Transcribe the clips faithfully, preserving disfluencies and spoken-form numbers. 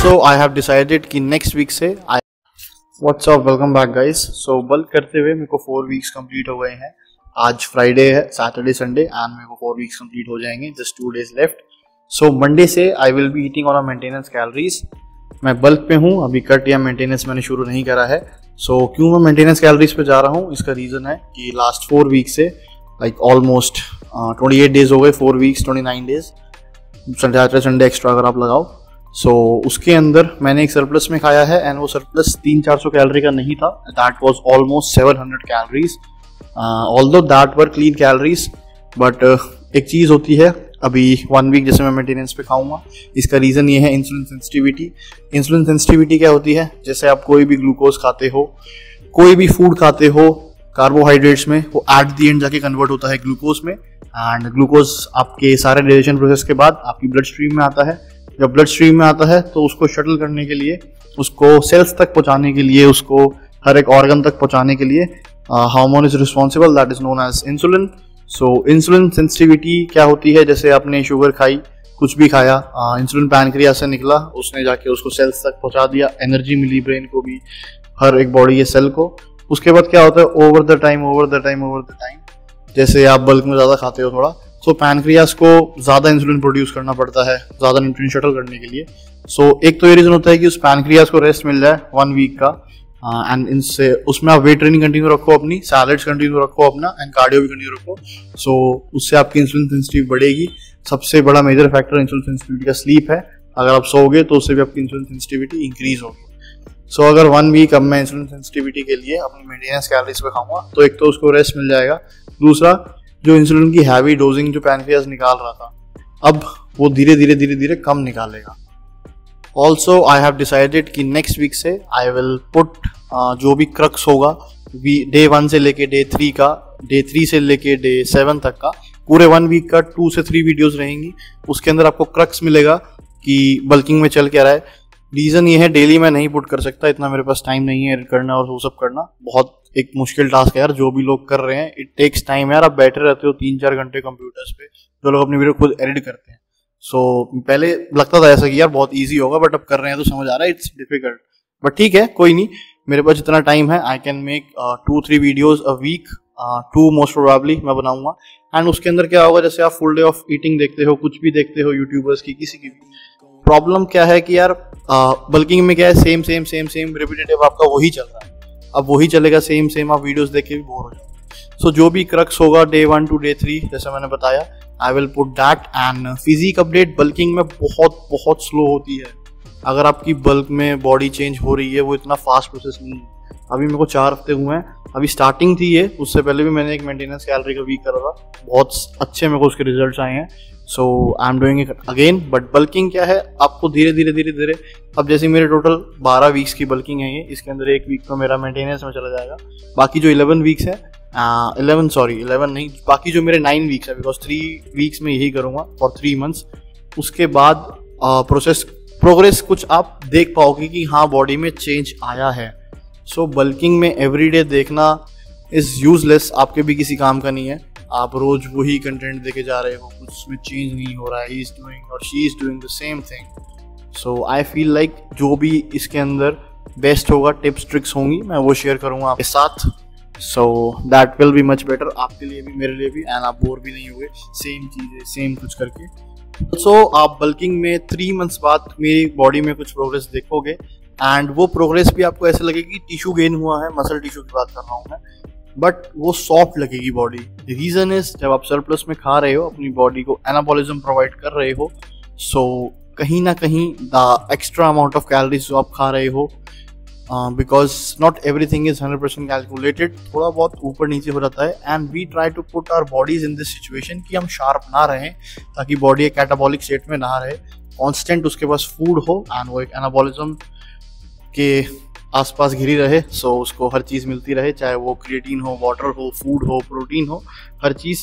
Also I have decided कि next week से I what's up, welcome back guys. So bulk करते हुए मेरे को फोर वीक्स कंप्लीट हो गए हैं। आज फ्राइडे है, सैटरडे संडे एंड मेरे को फोर वीक्स कंप्लीट हो जाएंगे, just two days left. So Monday से I will be eating on a maintenance calories. मैं बल्क पे हूँ, अभी कट या मेंटेनेंस मैंने शुरू नहीं करा है। सो so, क्यों मैं मेंटेनेंस कैलोरीज पे जा रहा हूँ, इसका रीज़न है कि लास्ट फोर वीक से like almost twenty eight days हो गए, four weeks twenty nine days, Saturday Sunday extra अगर आप लगाओ। सो so, उसके अंदर मैंने एक सरप्लस में खाया है एंड वो सरप्लस तीन चार सौ कैलोरी का नहीं था, that was almost seven hundred calories. Although that were clean calories, but एक चीज़ होती है, अभी वन वीक जैसे मैं मेंटेनेंस पे खाऊंगा, इसका रीज़न ये है इंसुलिन सेंसिटिविटी। इंसुलिन सेंसिटिविटी क्या होती है, जैसे आप कोई भी ग्लूकोज खाते हो, कोई भी फूड खाते हो कार्बोहाइड्रेट्स में, वो एट द एंड जाके कन्वर्ट होता है ग्लूकोज में, एंड ग्लूकोज आपके सारे डाइजेशन प्रोसेस के बाद आपकी ब्लड स्ट्रीम में आता है। जब ब्लड स्ट्रीम में आता है तो उसको शटल करने के लिए, उसको सेल्स तक पहुंचाने के लिए, उसको हर एक ऑर्गन तक पहुंचाने के लिए hormone is responsible, that is known as insulin. So insulin sensitivity क्या होती है, जैसे आपने शुगर खाई, कुछ भी खाया, इंसुलिन पैनक्रियास से निकला, उसने जाके उसको सेल्स तक पहुंचा दिया, एनर्जी मिली ब्रेन को भी, हर एक बॉडी के सेल को। उसके बाद क्या होता है, over the time over the time over the time जैसे आप बल्क में ज़्यादा खाते हो थोड़ा, सो so, पैनक्रियास को ज़्यादा इंसुलिन प्रोड्यूस करना पड़ता है, ज़्यादा न्यूट्रिएंट शटल करने के लिए। सो so, एक तो ये रीज़न होता है कि उस पैनक्रियास को रेस्ट मिल जाए वन वीक का, एंड uh, इनसे उसमें आप वेट ट्रेनिंग कंटिन्यू रखो, अपनी सैलड्स कंटिन्यू रखो अपना, एंड कार्डियो भी कंटिन्यू रखो। सो so, उससे आपकी इंसुलिन सेंसिटिविटी बढ़ेगी। सबसे बड़ा मेजर फैक्टर इंसुलिन सेंसिटिविटी का स्लीप है, अगर आप सोओगे तो उससे भी आपकी इंसुलिन सेंसिटिविटी इंक्रीज होगी। सो so, अगर वन वीक अब मैं इंसुलिन सेंसिटिविटी के लिए अपनी मेंटेनेंस कैलोरीज पे खाऊंगा तो एक तो उसको रेस्ट मिल जाएगा, दूसरा जो इंसुलिन की हैवी डोजिंग जो पैनक्रियास निकाल रहा था, अब वो धीरे धीरे धीरे धीरे कम निकालेगा। ऑल्सो आई हैव डिसाइडेड कि नेक्स्ट वीक से आई विल पुट जो भी क्रक्स होगा डे वन से लेके डे थ्री का, डे थ्री से लेके डे सेवन तक का, पूरे वन वीक का टू से थ्री वीडियोस रहेंगी। उसके अंदर आपको क्रक्स मिलेगा कि बल्किंग में चल क्या रहा है। रीज़न ये है, डेली मैं नहीं पुट कर सकता, इतना मेरे पास टाइम नहीं है एडिट करना और वो सब करना, बहुत एक मुश्किल टास्क है यार, जो भी लोग कर रहे हैं, इट टेक्स टाइम यार। आप बैठे रहते हो तीन चार घंटे कंप्यूटर्स पे, जो लोग अपनी वीडियो खुद एडिट करते हैं। सो so, पहले लगता था ऐसा कि यार बहुत इजी होगा, बट अब कर रहे हैं तो समझ आ रहा है इट्स डिफिकल्ट, बट ठीक है, कोई नहीं, मेरे पास जितना टाइम है I can make two three videos a week, two most probably मैं बनाऊंगा। एंड उसके अंदर क्या होगा, जैसे आप फुल डे ऑफ ईटिंग देखते हो, कुछ भी देखते हो यूट्यूबर्स की, किसी की भी, प्रॉब्लम क्या है कि यार बल्किंग में क्या है, same same same same repetitive आपका वही चल रहा है, अब वही चलेगा सेम सेम, आप वीडियोस देख के भी बोर हो जाओगे। सो जो भी क्रक्स होगा day one two day three, जैसे मैंने बताया, I will put that. And physique update bulking में बहुत बहुत स्लो होती है। अगर आपकी बल्क में बॉडी चेंज हो रही है, वो इतना फास्ट प्रोसेस नहीं है। अभी मेरे को चार हफ्ते हुए हैं, अभी स्टार्टिंग थी ये, उससे पहले भी मैंने एक मेंटेनेंस कैलोरी का वीक करा था, बहुत अच्छे मेरे को उसके रिजल्ट्स आए हैं। So I am doing it again. But bulking क्या है, आपको धीरे धीरे धीरे धीरे, अब जैसे मेरे टोटल बारह वीक्स की बल्किंग है ये, इसके अंदर एक वीक तो मेरा मेंटेनेंस में चला जाएगा, बाकी जो इलेवन वीक्स है, इलेवन सॉरी इलेवन नहीं, बाकी जो मेरे नाइन वीक्स है, बिकॉज थ्री वीक्स में यही करूँगा फॉर थ्री मंथ्स। उसके बाद प्रोसेस प्रोग्रेस कुछ आप देख पाओगे कि हाँ बॉडी में चेंज आया है। सो so, बल्किंग में एवरीडे देखना इज यूजलेस, आपके भी किसी काम का नहीं है। आप रोज वही कंटेंट देखे जा रहे हो, कुछ उसमें चेंज नहीं हो रहा है, ही इज डूइंग और she is doing the same thing. So I feel like जो भी इसके अंदर बेस्ट होगा, टिप्स ट्रिक्स होंगी, मैं वो शेयर करूंगा आपके साथ। So that will be much better, आपके लिए भी मेरे लिए भी, एंड आप बोर भी नहीं होंगे सेम चीज़ें सेम कुछ करके। सो so, आप बल्किंग में थ्री मंथ्स बाद मेरी बॉडी में कुछ प्रोग्रेस देखोगे, एंड वो प्रोग्रेस भी आपको ऐसे लगेगी कि टिश्यू गेन हुआ है, मसल टिश्यू की बात कर रहा हूँ मैं, बट वो सॉफ्ट लगेगी बॉडी। रीजन इज, जब आप सरप्लस में खा रहे हो, अपनी बॉडी को एनाबॉलिज्म प्रोवाइड कर रहे हो, सो so, कहीं ना कहीं the extra amount of calories जो आप खा रहे हो, because not everything is hundred percent calculated, थोड़ा बहुत ऊपर नीचे हो जाता है। And we try to put our bodies in this situation कि हम शार्प ना रहें, ताकि बॉडी एक कैटाबॉलिक स्टेट में ना रहे, कॉन्स्टेंट उसके पास फूड हो, एंड वो एक एनाबॉलिज्म के आसपास घिरी रहे। सो so, उसको हर चीज़ मिलती रहे, चाहे वो क्रिएटिन हो, वाटर हो, फूड हो, प्रोटीन हो, हर चीज़।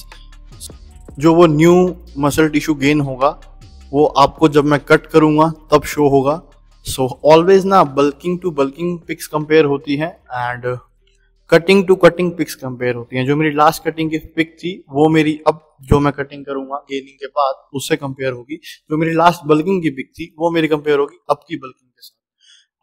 जो वो न्यू मसल टिश्यू गेन होगा वो आपको जब मैं कट करूँगा तब शो होगा। सो ऑलवेज ना bulking to bulking pics compare होती हैं, and cutting to cutting pics compare होती हैं। जो मेरी लास्ट कटिंग की पिक थी वो मेरी अब जो मैं कटिंग करूंगा गेनिंग के बाद उससे कंपेयर होगी। जो मेरी लास्ट बल्किंग की पिक थी वो मेरी कंपेयर होगी अब की बल्किंग के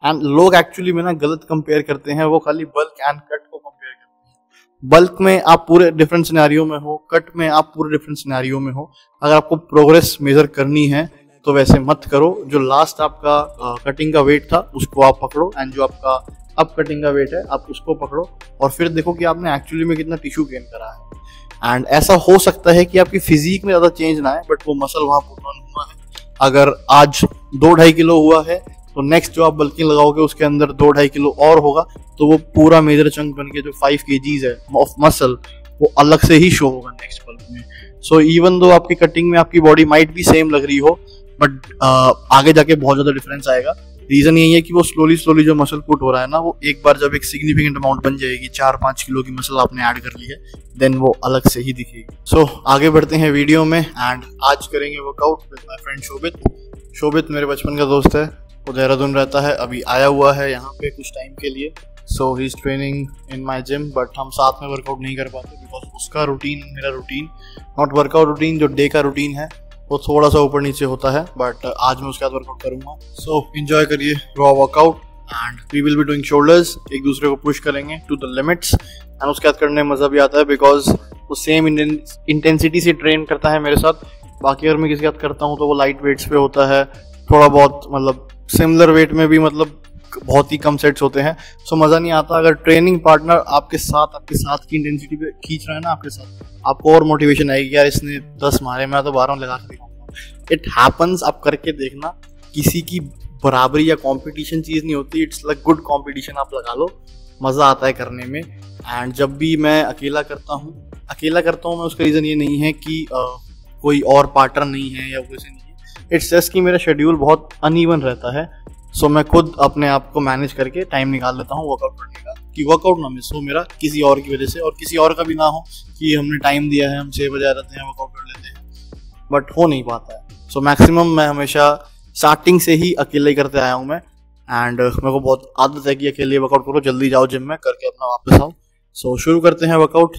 एंड लोग एक्चुअली में ना गलत कंपेयर करते हैं, वो खाली बल्क एंड कट को कंपेयर करते हैं। बल्क में आप पूरे डिफरेंट सिनेरियो में हो, कट में आप पूरे डिफरेंट सिनेरियो में हो। अगर आपको प्रोग्रेस मेजर करनी है तो वैसे मत करो, जो लास्ट आपका कटिंग का वेट था उसको आप पकड़ो, एंड जो आपका अब कटिंग का वेट है आप उसको पकड़ो, और फिर देखो कि आपने एक्चुअली में कितना टिश्यू गेन करा है। एंड ऐसा हो सकता है कि आपकी फिजिक में ज़्यादा चेंज ना आए, बट वो मसल वहाँ पुट ऑन हुआ है। अगर आज दो ढाई किलो हुआ है तो नेक्स्ट जो आप बल्किंग लगाओगे उसके अंदर दो ढाई किलो और होगा, तो वो पूरा मेजर चंक बन के जो फाइव केजीज है ऑफ मसल वो अलग से ही शो होगा नेक्स्ट बल्क में। सो इवन दो आपकी कटिंग में आपकी बॉडी माइट भी सेम लग रही हो, बट आगे जाके बहुत ज़्यादा डिफरेंस आएगा। रीजन यही है कि वो स्लोली स्लोली जो मसल पुट हो रहा है ना, वो एक बार जब एक सिग्निफिकेंट अमाउंट बन जाएगी, चार पाँच किलो की मसल आपने ऐड कर ली है, देन वो अलग से ही दिखेगी। सो so, आगे बढ़ते हैं वीडियो में, एंड आज करेंगे workout with my friend Shobhit. Shobhit मेरे बचपन का दोस्त है, वो देहरादून रहता है, अभी आया हुआ है यहाँ पे कुछ टाइम के लिए। So he is training in my gym, but हम साथ में वर्कआउट नहीं कर पाते बिकॉज उसका रूटीन मेरा रूटीन, नॉट वर्कआउट रूटीन, जो डे का रूटीन है वो थोड़ा सा ऊपर नीचे होता है, बट आज मैं उसके साथ वर्कआउट करूंगा। सो एंजॉय करिए raw workout, and we will be doing shoulders, एक दूसरे को पुश करेंगे टू द लिमिट्स, एंड उसके साथ करने में मज़ा भी आता है बिकॉज वो सेम इंटेंसिटी से ट्रेन करता है मेरे साथ। बाकी अगर मैं किसी के साथ करता हूँ तो वो लाइट वेट्स पे होता है, थोड़ा बहुत मतलब सिमिलर वेट में भी मतलब बहुत ही कम सेट्स होते हैं, सो मज़ा नहीं आता। अगर ट्रेनिंग पार्टनर आपके साथ आपके साथ की इंटेंसिटी पे खींच रहा है ना आपके साथ, आपको और मोटिवेशन आएगी, यार इसने दस मारे, मैं तो बारह लगा कर दिखाऊंगा। इट हैपन्स, आप करके देखना, किसी की बराबरी या कंपटीशन चीज़ नहीं होती, इट्स लाइक गुड कंपटीशन, आप लगा लो, मज़ा आता है करने में। एंड जब भी मैं अकेला करता हूँ अकेला करता हूँ मैं उसका रीज़न ये नहीं है कि uh, कोई और पार्टनर नहीं है या वैसे नहीं है, इट्स जस्ट कि मेरा शेड्यूल बहुत अनइवन रहता है। सो so, मैं खुद अपने आप को मैनेज करके टाइम निकाल लेता हूँ वर्कआउट करने का, कि वर्कआउट ना मिस हो मेरा किसी और की वजह से, और किसी और का भी ना हो कि हमने टाइम दिया है, हम छः बजे आ जाते हैं वर्कआउट कर लेते हैं, बट हो नहीं पाता है। सो so, मैक्सिमम मैं हमेशा स्टार्टिंग से ही अकेले ही करते आया हूँ मैं, एंड मेरे को बहुत आदत है कि अकेले वर्कआउट करो, जल्दी जाओ जिम में करके अपना वापस आओ। सो so, शुरू करते हैं workout.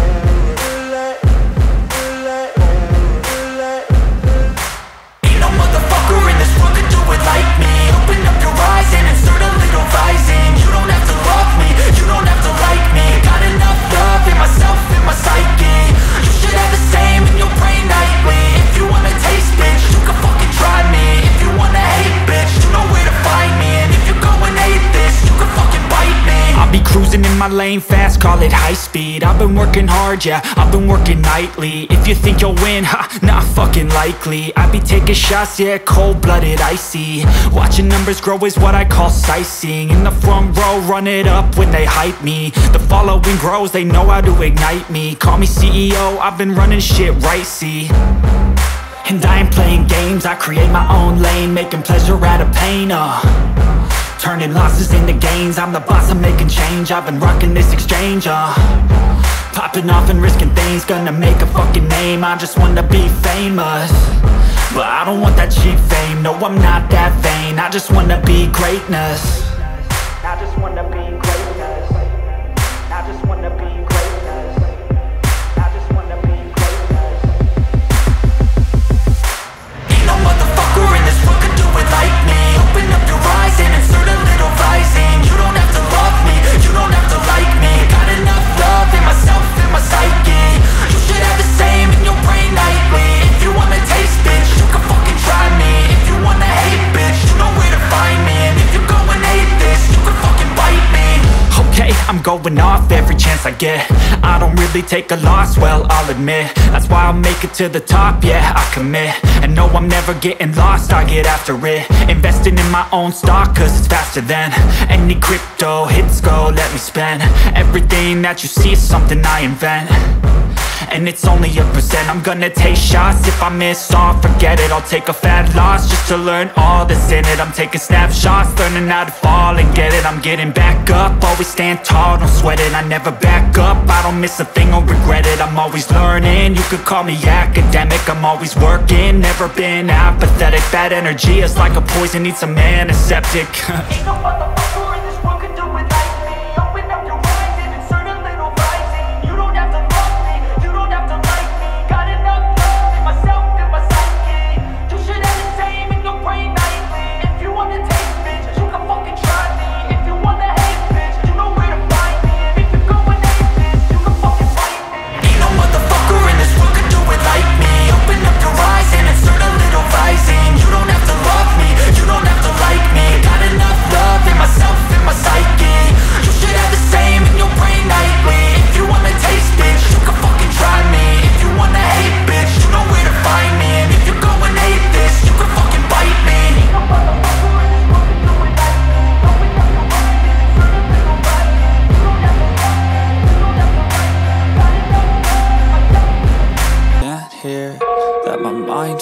Cruising in my lane fast, call it high speed. I've been working hard, yeah, I've been working nightly. If you think you'll win, ha, not fucking likely. I be taking shots, yeah, cold-blooded, icy. Watching numbers grow is what I call sightseeing. In the front row, run it up when they hype me. The following grows, they know how to ignite me. Call me C E O, I've been running shit right, see. And I ain't playing games, I create my own lane, making pleasure out of pain, uh turning losses into gains, I'm the boss, I'm making change. I've been rocking this exchange, uh popping off and risking things, gonna make a fucking name. I just wanna be famous, but I don't want that cheap fame. No, I'm not that vain, I just wanna be greatness. I just wanna be greatness. I just wanna be greatness. I just wanna be greatness. Ain't no motherfucker in this world could do it like me. Open up your eyes and insert a little rising. You don't have to love me, you don't have to like me. Got enough love in myself, in my psyche. You should have the same in your brain nightly. If you wanna taste, bitch, you can fucking try me. If you wanna hate, bitch, you know where to find me. And if you're going hate this, you can fucking bite me. Okay, I'm going off every chance I get. I don't really take a loss, well, I'll admit. That's why I'll make it to the top, yeah, I commit. And no, I'm never getting lost, I get after it. Investing in my own stock, cause it's faster than any crypto hits go, let me spend. Everything that you see is something I invent, and it's only a percent. I'm gonna take shots, if I miss all, forget it. I'll take a fat loss just to learn all that's in it. I'm taking snapshots, learning how to fall and get it. I'm getting back up, always stand tall, don't sweat it. I never back up, I don't miss a thing or regret it. I'm always learning, you could call me academic. I'm always working, never been apathetic. Bad energy is like a poison, needs some antiseptic. Ain't no motherfucker in this world could do it like me. Open up your eyes and insert a little rising. You don't have to love me, you don't have to like me. Got enough love in myself, in my psyche. You should have the same in your brain nightly. If you wanna taste, bitch, you can fucking try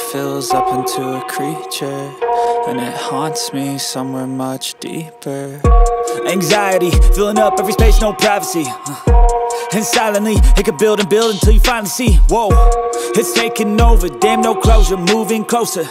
fills up into a creature, and it haunts me somewhere much deeper. Anxiety, filling up every space, no privacy. And silently, it could build and build until you finally see, whoa, it's taking over, damn no closure, moving closer.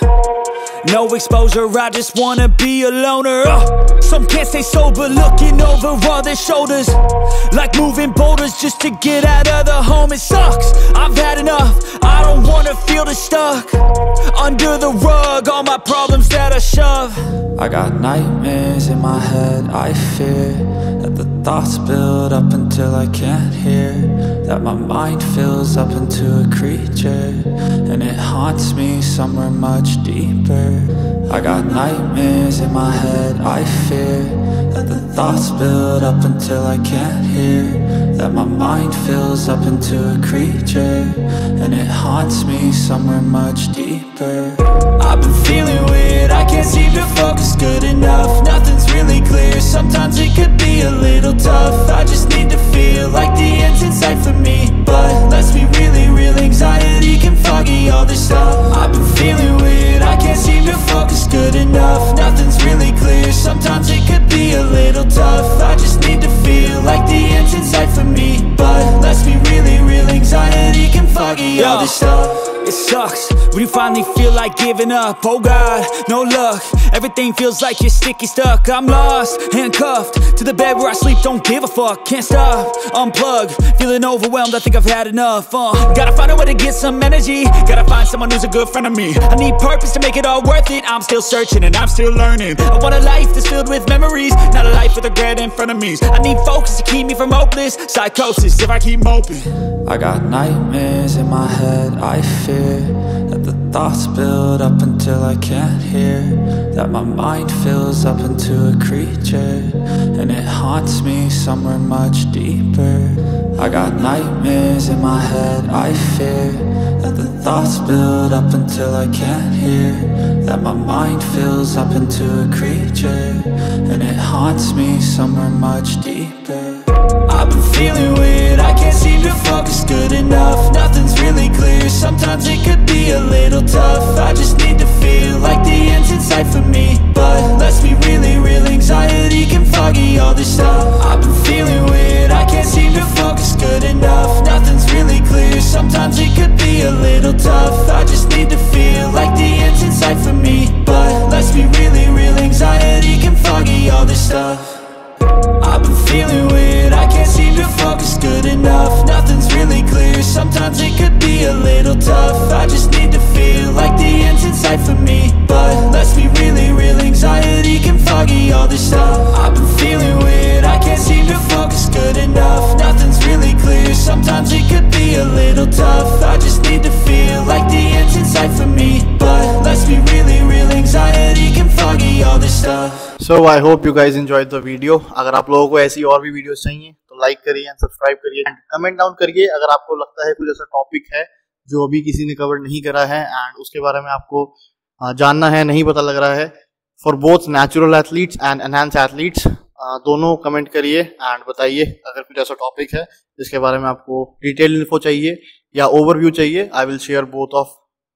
No exposure, I just wanna be a loner. uh, Some can't stay sober, looking over all their shoulders, like moving boulders just to get out of the home. It sucks, I've had enough, I don't wanna feel the stuck under the rug, all my problems that I shove. I got nightmares in my head, I fear that the thoughts build up until I can't hear, that my mind fills up into a creature, and it haunts me somewhere much deeper. I got nightmares in my head, I fear that the thoughts build up until I can't hear, that my mind fills up into a creature, and it haunts me somewhere much deeper. I've been feeling weird, I can't seem to focus good enough, nothing's really clear, sometimes it could be a little tough. I just need to feel like the end's in sight for me, but let's be really real, anxiety can foggy all this stuff. I've been feeling weird, I can't seem to focus good enough, nothing's really clear, sometimes it could be a little tough. I just need to feel like the end's in sight for me, but let's be really real, anxiety can foggy all this stuff. It sucks when you finally feel like giving up. Oh God, no luck, everything feels like you're sticky stuck. I'm lost, handcuffed to the bed where I sleep, don't give a fuck. Can't stop, unplug, feeling overwhelmed, I think I've had enough. uh, Gotta find a way to get some energy, gotta find someone who's a good friend of me. I need purpose to make it all worth it, I'm still searching and I'm still learning. I want a life that's filled with memories, not a life with regret and frenemies. I need focus to keep me from hopeless psychosis if I keep moping. I got nightmares in my head, I fear that the thoughts build up until I can't hear, that my mind fills up into a creature, and it haunts me somewhere much deeper. I got nightmares in my head, I fear that the thoughts build up until I can't hear, that my mind fills up into a creature, and it haunts me somewhere much deeper. I've been feeling weird, I can't seem to focus good enough, nothing's really clear, sometimes it could be a little tough. I just need to feel like the end's in sight for me, but let's be really real, anxiety can foggy all this stuff. I've been feeling weird, I can't seem to focus good enough, nothing's really clear, sometimes it could be a little tough. I just need to feel like the end's in sight for me, but let's be really real, anxiety can foggy all this stuff. I've been feeling weird, I can't seem to focus good enough, nothing's really clear, sometimes it could be a little tough. I just need to feel like the end's in sight for me, but let's be really real, anxiety can foggy all this stuff. I've been feeling weird, I can't seem to focus good enough, nothing's really clear, sometimes it could be a little tough. I just need to feel like the end's in sight for me, but let's be really real, anxiety can foggy all this stuff. So I hope you guys enjoyed the video. अगर आप लोगों को ऐसी और भी videos चाहिए तो like करिए एंड सब्सक्राइब करिए एंड कमेंट डाउन करिए अगर आपको लगता है कुछ ऐसा टॉपिक है जो अभी किसी ने कवर नहीं करा है एंड उसके बारे में आपको जानना है, नहीं पता लग रहा है. For both natural athletes and enhance athletes दोनों कमेंट करिए एंड बताइए अगर कुछ ऐसा टॉपिक है जिसके बारे में आपको डिटेल इन्फो चाहिए या ओवरव्यू चाहिए. I will share both of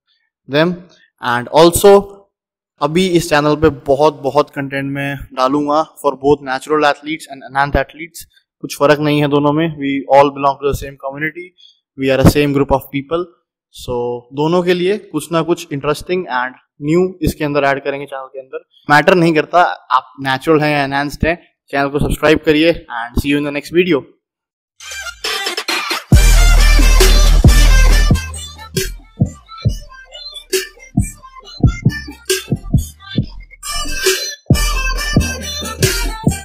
them and also अभी इस चैनल पे बहुत बहुत कंटेंट में डालूंगा for both natural athletes and enhanced athletes. कुछ फर्क नहीं है दोनों में. We all belong to the same community, we are a same group of people. So दोनों के लिए कुछ ना कुछ इंटरेस्टिंग एंड न्यू इसके अंदर ऐड करेंगे चैनल के अंदर. मैटर नहीं करता आप नेचुरल हैं या एनहांस्ड हैं, चैनल को सब्सक्राइब करिए and see you in the next video.